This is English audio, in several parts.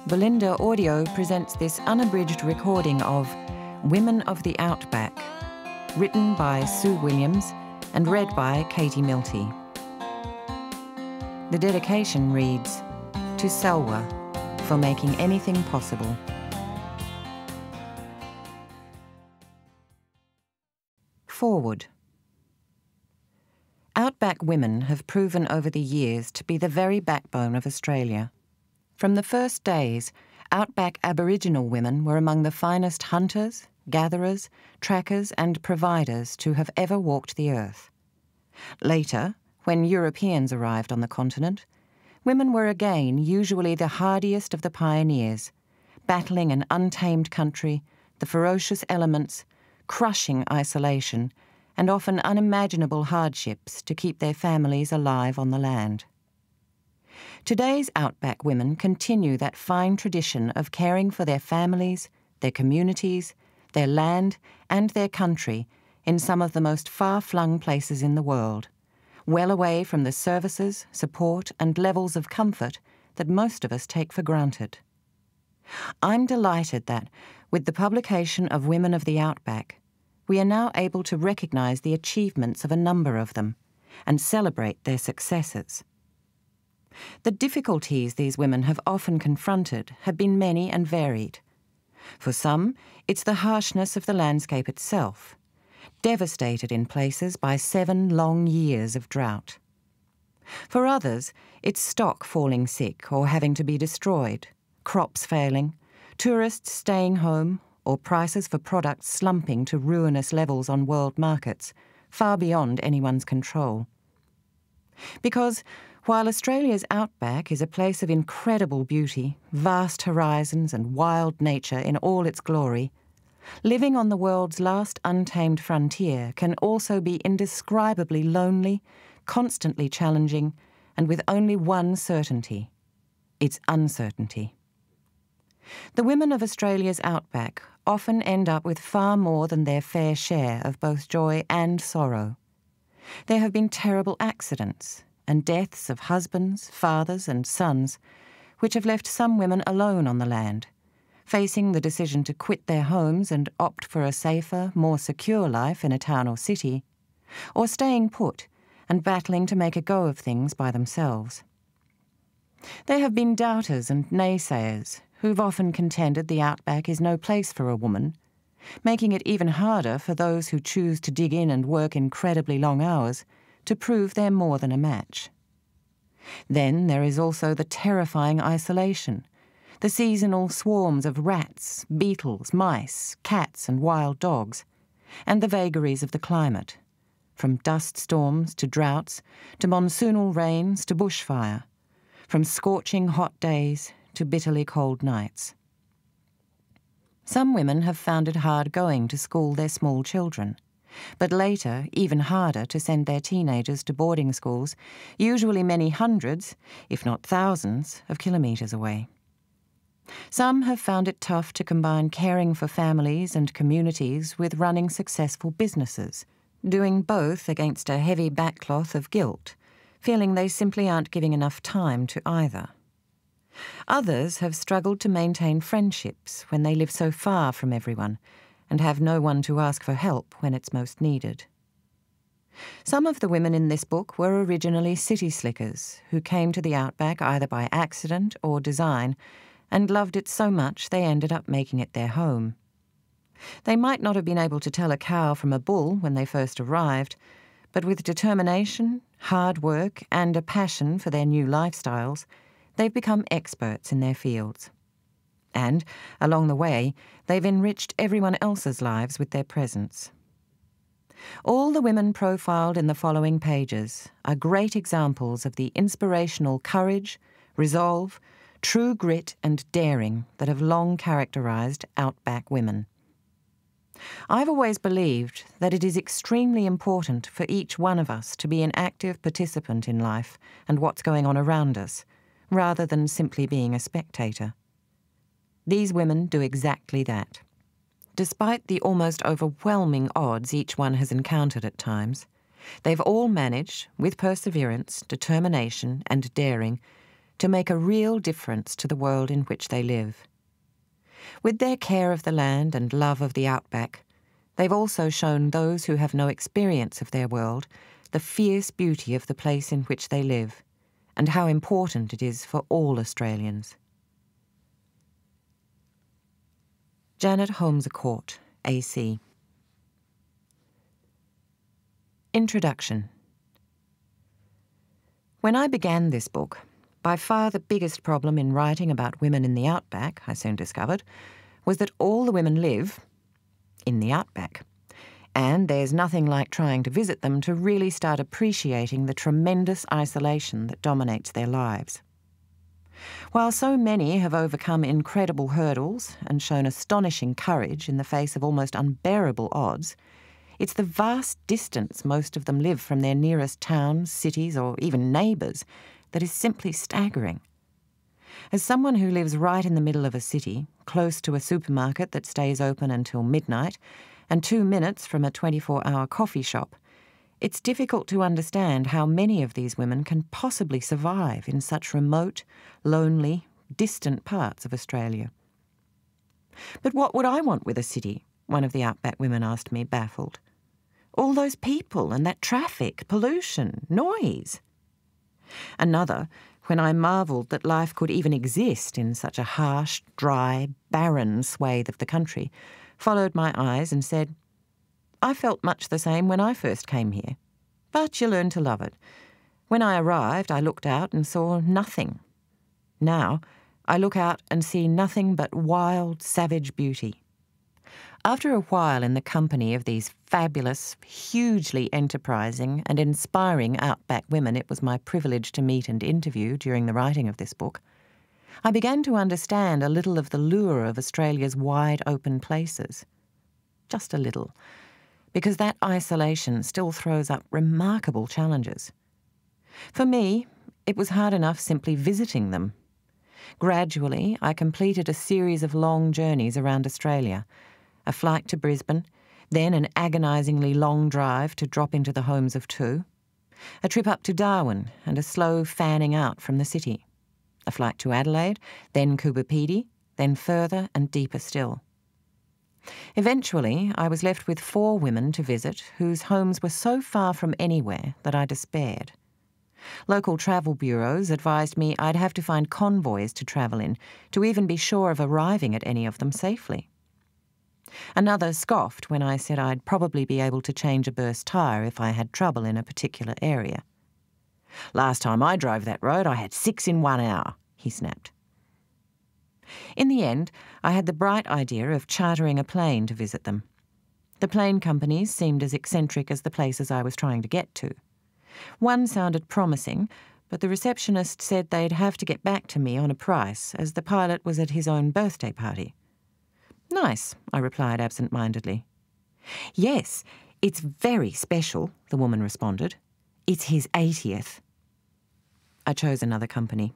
Belinda Audio presents this unabridged recording of Women of the Outback, written by Sue Williams and read by Katie Milte. The dedication reads, "To Selwa, for making anything possible." Forward. Outback women have proven over the years to be the very backbone of Australia. From the first days, Outback Aboriginal women were among the finest hunters, gatherers, trackers and providers to have ever walked the earth. Later, when Europeans arrived on the continent, women were again usually the hardiest of the pioneers, battling an untamed country, the ferocious elements, crushing isolation, and often unimaginable hardships to keep their families alive on the land. Today's Outback women continue that fine tradition of caring for their families, their communities, their land, and their country in some of the most far-flung places in the world, well away from the services, support, and levels of comfort that most of us take for granted. I'm delighted that, with the publication of Women of the Outback, we are now able to recognise the achievements of a number of them and celebrate their successes. The difficulties these women have often confronted have been many and varied. For some, it's the harshness of the landscape itself, devastated in places by 7 long years of drought. For others, it's stock falling sick or having to be destroyed, crops failing, tourists staying home, or prices for products slumping to ruinous levels on world markets, far beyond anyone's control. Because while Australia's outback is a place of incredible beauty, vast horizons and wild nature in all its glory, living on the world's last untamed frontier can also be indescribably lonely, constantly challenging, and with only one certainty: its uncertainty. The women of Australia's outback often end up with far more than their fair share of both joy and sorrow. There have been terrible accidents and deaths of husbands, fathers and sons, which have left some women alone on the land, facing the decision to quit their homes and opt for a safer, more secure life in a town or city, or staying put and battling to make a go of things by themselves. There have been doubters and naysayers who've often contended the outback is no place for a woman, making it even harder for those who choose to dig in and work incredibly long hours to prove they're more than a match. Then there is also the terrifying isolation, the seasonal swarms of rats, beetles, mice, cats and wild dogs, and the vagaries of the climate, from dust storms to droughts, to monsoonal rains to bushfire, from scorching hot days to bitterly cold nights. Some women have found it hard going to school their small children, but later even harder to send their teenagers to boarding schools, usually many hundreds, if not thousands, of kilometres away. Some have found it tough to combine caring for families and communities with running successful businesses, doing both against a heavy backcloth of guilt, feeling they simply aren't giving enough time to either. Others have struggled to maintain friendships when they live so far from everyone and have no one to ask for help when it's most needed. Some of the women in this book were originally city slickers who came to the outback either by accident or design and loved it so much they ended up making it their home. They might not have been able to tell a cow from a bull when they first arrived, but with determination, hard work and a passion for their new lifestyles, they've become experts in their fields. And, along the way, they've enriched everyone else's lives with their presence. All the women profiled in the following pages are great examples of the inspirational courage, resolve, true grit and daring that have long characterised outback women. I've always believed that it is extremely important for each one of us to be an active participant in life and what's going on around us, rather than simply being a spectator. These women do exactly that. Despite the almost overwhelming odds each one has encountered at times, they've all managed, with perseverance, determination and daring, to make a real difference to the world in which they live. With their care of the land and love of the Outback, they've also shown those who have no experience of their world the fierce beauty of the place in which they live and how important it is for all Australians. Janet Holmes-a-Court, AC. Introduction. When I began this book, by far the biggest problem in writing about women in the Outback, I soon discovered, was that all the women live in the Outback. And there's nothing like trying to visit them to really start appreciating the tremendous isolation that dominates their lives. While so many have overcome incredible hurdles and shown astonishing courage in the face of almost unbearable odds, it's the vast distance most of them live from their nearest towns, cities, or even neighbours that is simply staggering. As someone who lives right in the middle of a city, close to a supermarket that stays open until midnight, and 2 minutes from a 24-hour coffee shop, it's difficult to understand how many of these women can possibly survive in such remote, lonely, distant parts of Australia. But what would I want with a city? One of the Outback women asked me, baffled. All those people and that traffic, pollution, noise. Another, when I marvelled that life could even exist in such a harsh, dry, barren swathe of the country, followed my eyes and said, I felt much the same when I first came here, but you learn to love it. When I arrived, I looked out and saw nothing. Now, I look out and see nothing but wild, savage beauty. After a while in the company of these fabulous, hugely enterprising and inspiring Outback women it was my privilege to meet and interview during the writing of this book, I began to understand a little of the lure of Australia's wide open places. Just a little, because that isolation still throws up remarkable challenges. For me, it was hard enough simply visiting them. Gradually, I completed a series of long journeys around Australia, a flight to Brisbane, then an agonisingly long drive to drop into the homes of 2, a trip up to Darwin and a slow fanning out from the city, a flight to Adelaide, then Coober Pedy, then further and deeper still. Eventually, I was left with 4 women to visit whose homes were so far from anywhere that I despaired. Local travel bureaus advised me I'd have to find convoys to travel in to even be sure of arriving at any of them safely. Another scoffed when I said I'd probably be able to change a burst tyre if I had trouble in a particular area. Last time I drove that road, I had 6 in 1 hour, he snapped. In the end, I had the bright idea of chartering a plane to visit them. The plane companies seemed as eccentric as the places I was trying to get to. One sounded promising, but the receptionist said they'd have to get back to me on a price, as the pilot was at his own birthday party. Nice, I replied absent-mindedly. Yes, it's very special, the woman responded. It's his 80th. I chose another company.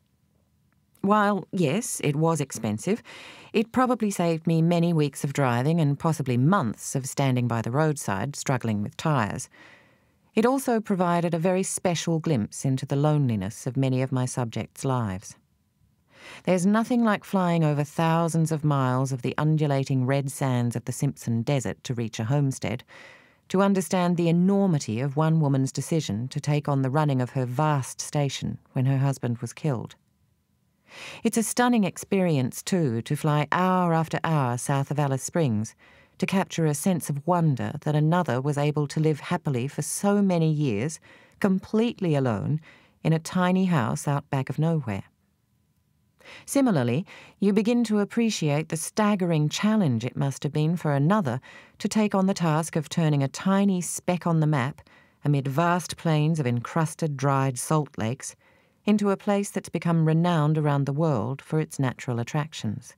While, yes, it was expensive, it probably saved me many weeks of driving and possibly months of standing by the roadside struggling with tyres. It also provided a very special glimpse into the loneliness of many of my subjects' lives. There's nothing like flying over thousands of miles of the undulating red sands of the Simpson Desert to reach a homestead, to understand the enormity of one woman's decision to take on the running of her vast station when her husband was killed. It's a stunning experience, too, to fly hour after hour south of Alice Springs, to capture a sense of wonder that another was able to live happily for so many years, completely alone, in a tiny house out back of nowhere. Similarly, you begin to appreciate the staggering challenge it must have been for another to take on the task of turning a tiny speck on the map, amid vast plains of encrusted, dried salt lakes, into a place that's become renowned around the world for its natural attractions.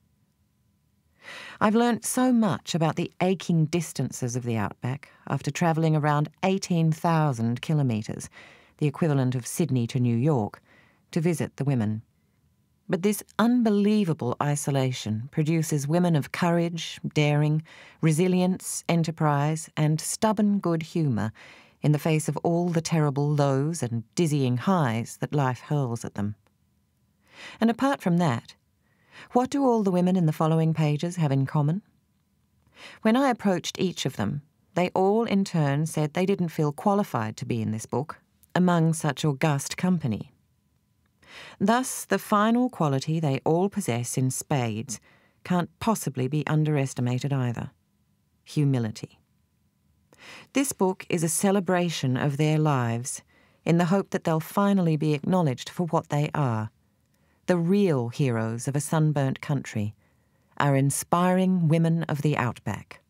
I've learnt so much about the aching distances of the Outback after travelling around 18,000 kilometres, the equivalent of Sydney to New York, to visit the women. But this unbelievable isolation produces women of courage, daring, resilience, enterprise, and stubborn good humour in the face of all the terrible lows and dizzying highs that life hurls at them. And apart from that, what do all the women in the following pages have in common? When I approached each of them, they all in turn said they didn't feel qualified to be in this book, among such august company. Thus, the final quality they all possess in spades can't possibly be underestimated either: humility. This book is a celebration of their lives, in the hope that they'll finally be acknowledged for what they are, the real heroes of a sunburnt country, our inspiring women of the Outback.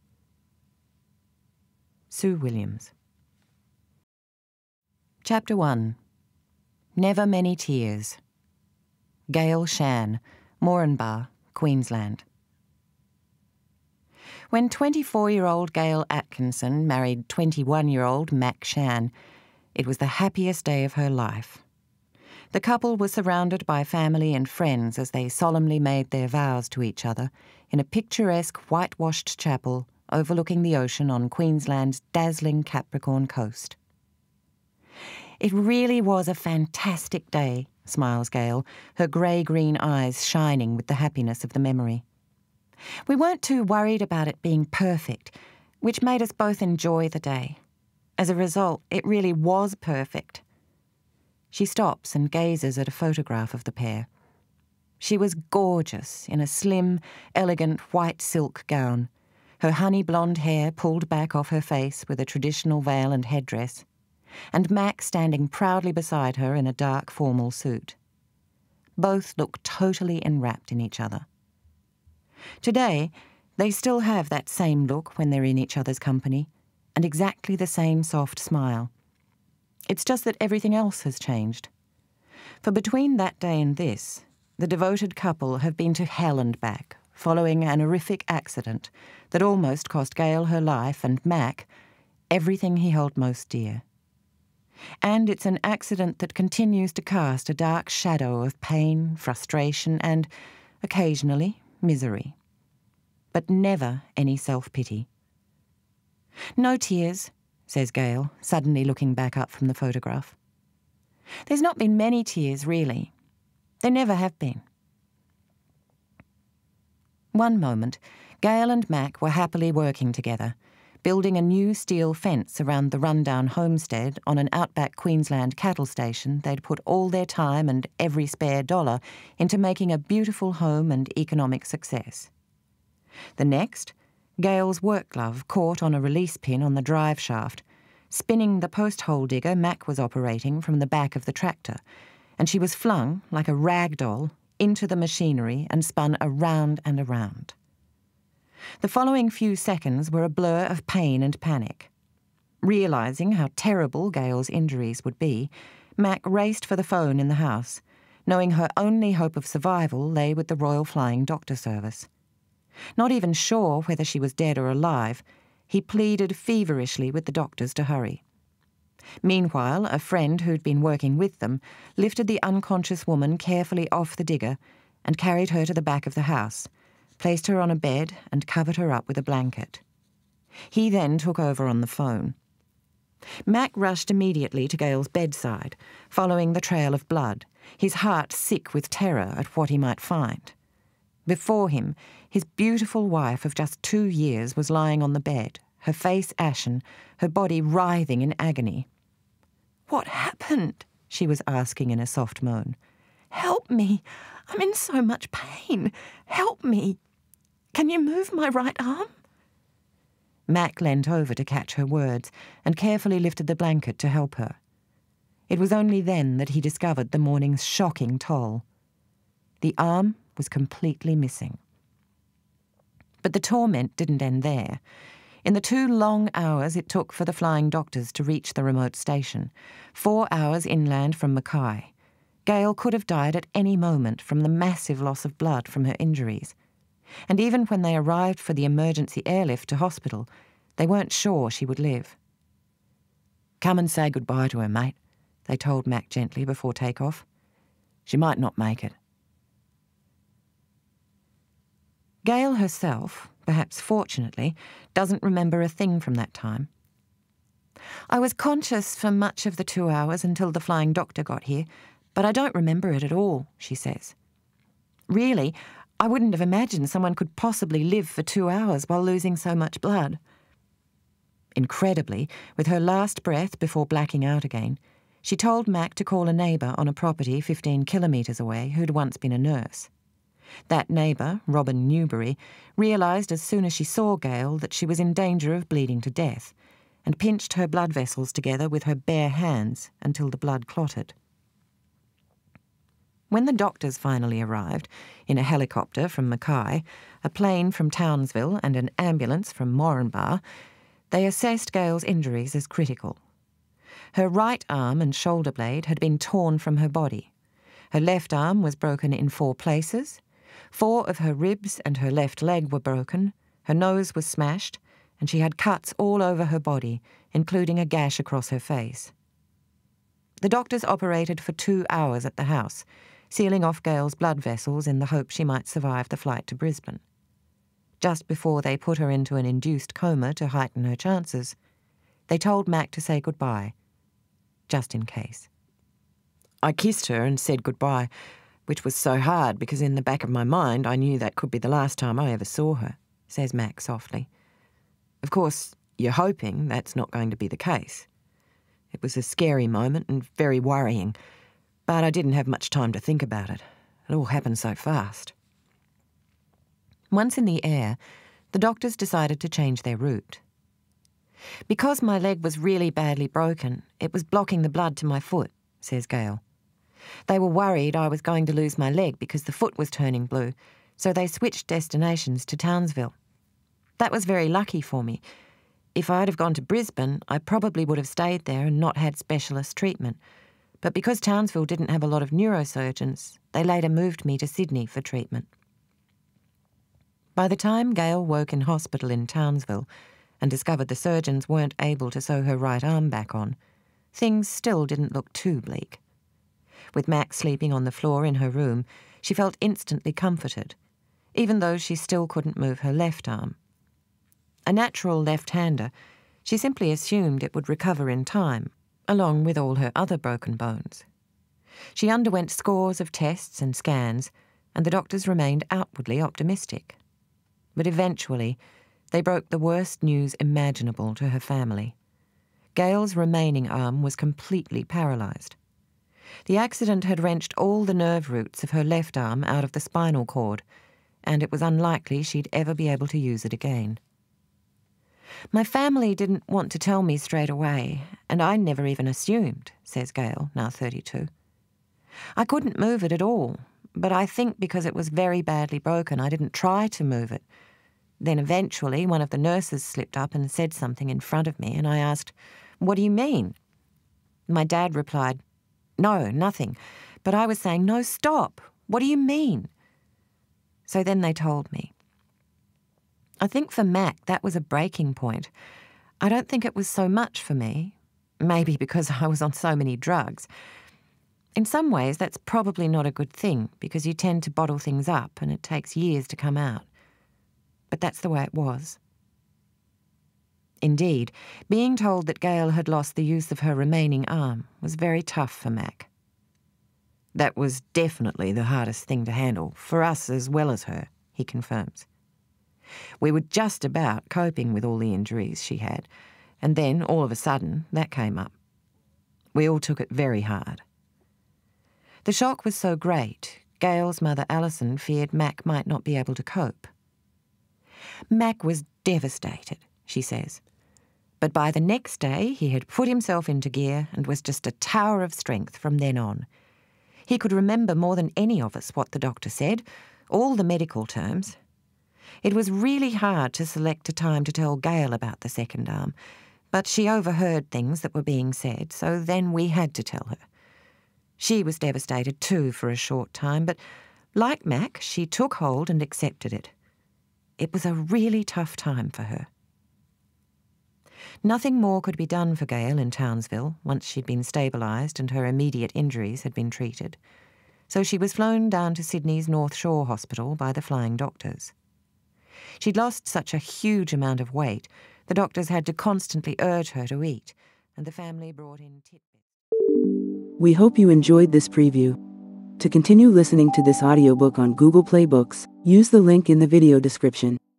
Sue Williams. Chapter 1. Never Many Tears. Gail Shan, Moranbah, Queensland. When 24-year-old Gail Atkinson married 21-year-old Mac Shan, it was the happiest day of her life. The couple were surrounded by family and friends as they solemnly made their vows to each other in a picturesque whitewashed chapel overlooking the ocean on Queensland's dazzling Capricorn coast. "It really was a fantastic day," smiles Gail, her grey-green eyes shining with the happiness of the memory. "We weren't too worried about it being perfect, which made us both enjoy the day. As a result, it really was perfect." She stops and gazes at a photograph of the pair. She was gorgeous in a slim, elegant white silk gown, her honey blonde hair pulled back off her face with a traditional veil and headdress, and Mac standing proudly beside her in a dark formal suit. Both look totally enwrapped in each other. Today, they still have that same look when they're in each other's company, and exactly the same soft smile. It's just that everything else has changed. For between that day and this, the devoted couple have been to hell and back, following an horrific accident that almost cost Gail her life and Mac everything he held most dear. And it's an accident that continues to cast a dark shadow of pain, frustration, and, occasionally, misery. But never any self-pity. "No tears," says Gail, suddenly looking back up from the photograph. "There's not been many tears, really. There never have been." One moment, Gail and Mac were happily working together, building a new steel fence around the rundown homestead on an Outback Queensland cattle station they'd put all their time and every spare dollar into making a beautiful home and economic success. The next, Gail's work glove caught on a release pin on the drive shaft, spinning the post hole digger Mac was operating from the back of the tractor, and she was flung, like a rag doll, into the machinery and spun around and around. The following few seconds were a blur of pain and panic. Realising how terrible Gail's injuries would be, Mac raced for the phone in the house, knowing her only hope of survival lay with the Royal Flying Doctor Service. Not even sure whether she was dead or alive, he pleaded feverishly with the doctors to hurry. Meanwhile, a friend who'd been working with them lifted the unconscious woman carefully off the digger and carried her to the back of the house, placed her on a bed and covered her up with a blanket. He then took over on the phone. Mac rushed immediately to Gail's bedside, following the trail of blood, his heart sick with terror at what he might find. Before him, his beautiful wife of just 2 years was lying on the bed, her face ashen, her body writhing in agony. "What happened?" she was asking in a soft moan. "Help me! I'm in so much pain! Help me! Can you move my right arm?" Mac leant over to catch her words and carefully lifted the blanket to help her. It was only then that he discovered the morning's shocking toll. The arm was completely missing. But the torment didn't end there. In the 2 long hours it took for the flying doctors to reach the remote station, 4 hours inland from Mackay, Gail could have died at any moment from the massive loss of blood from her injuries. And even when they arrived for the emergency airlift to hospital, they weren't sure she would live. "Come and say goodbye to her, mate," they told Mac gently before takeoff. "She might not make it." Gail herself, perhaps fortunately, doesn't remember a thing from that time. "I was conscious for much of the 2 hours until the flying doctor got here, But I don't remember it at all, she says. Really, I wouldn't have imagined someone could possibly live for 2 hours while losing so much blood. Incredibly, with her last breath before blacking out again, she told Mac to call a neighbour on a property 15 kilometres away who'd once been a nurse. That neighbour, Robin Newberry, realised as soon as she saw Gail that she was in danger of bleeding to death, and pinched her blood vessels together with her bare hands until the blood clotted. When the doctors finally arrived, in a helicopter from Mackay, a plane from Townsville and an ambulance from Moranbah, they assessed Gail's injuries as critical. Her right arm and shoulder blade had been torn from her body. Her left arm was broken in 4 places. 4 of her ribs and her left leg were broken. Her nose was smashed, and she had cuts all over her body, including a gash across her face. The doctors operated for 2 hours at the house, sealing off Gail's blood vessels in the hope she might survive the flight to Brisbane. Just before they put her into an induced coma to heighten her chances, they told Mac to say goodbye, just in case. I kissed her and said goodbye, which was so hard because in the back of my mind I knew that could be the last time I ever saw her, says Mac softly. Of course, you're hoping that's not going to be the case. It was a scary moment and very worrying, but I didn't have much time to think about it. It all happened so fast. Once in the air, the doctors decided to change their route. Because my leg was really badly broken, it was blocking the blood to my foot, says Gail. They were worried I was going to lose my leg because the foot was turning blue, so they switched destinations to Townsville. That was very lucky for me. If I'd have gone to Brisbane, I probably would have stayed there and not had specialist treatment. But because Townsville didn't have a lot of neurosurgeons, they later moved me to Sydney for treatment. By the time Gail woke in hospital in Townsville and discovered the surgeons weren't able to sew her right arm back on, things still didn't look too bleak. With Mac sleeping on the floor in her room, she felt instantly comforted, even though she still couldn't move her left arm. A natural left-hander, she simply assumed it would recover in time, along with all her other broken bones. She underwent scores of tests and scans, and the doctors remained outwardly optimistic. But eventually, they broke the worst news imaginable to her family. Gail's remaining arm was completely paralysed. The accident had wrenched all the nerve roots of her left arm out of the spinal cord, and it was unlikely she'd ever be able to use it again. My family didn't want to tell me straight away, and I never even assumed, says Gail, now 32. I couldn't move it at all, but I think because it was very badly broken, I didn't try to move it. Then eventually one of the nurses slipped up and said something in front of me, and I asked, "What do you mean?" My dad replied, "No, nothing." But I was saying, "No, stop. What do you mean?" So then they told me. I think for Mac that was a breaking point. I don't think it was so much for me, maybe because I was on so many drugs. In some ways that's probably not a good thing because you tend to bottle things up and it takes years to come out. But that's the way it was. Indeed, being told that Gail had lost the use of her remaining arm was very tough for Mac. That was definitely the hardest thing to handle, for us as well as her, he confirms. We were just about coping with all the injuries she had, and then, all of a sudden, that came up. We all took it very hard. The shock was so great, Gail's mother Alison feared Mac might not be able to cope. Mac was devastated, she says. But by the next day, he had put himself into gear and was just a tower of strength from then on. He could remember more than any of us what the doctor said, all the medical terms. It was really hard to select a time to tell Gail about the second arm, but she overheard things that were being said, so then we had to tell her. She was devastated too for a short time, but like Mac, she took hold and accepted it. It was a really tough time for her. Nothing more could be done for Gail in Townsville once she'd been stabilised and her immediate injuries had been treated, so she was flown down to Sydney's North Shore Hospital by the flying doctors. She'd lost such a huge amount of weight, the doctors had to constantly urge her to eat, and the family brought in tidbits. We hope you enjoyed this preview. To continue listening to this audiobook on Google Play Books, use the link in the video description.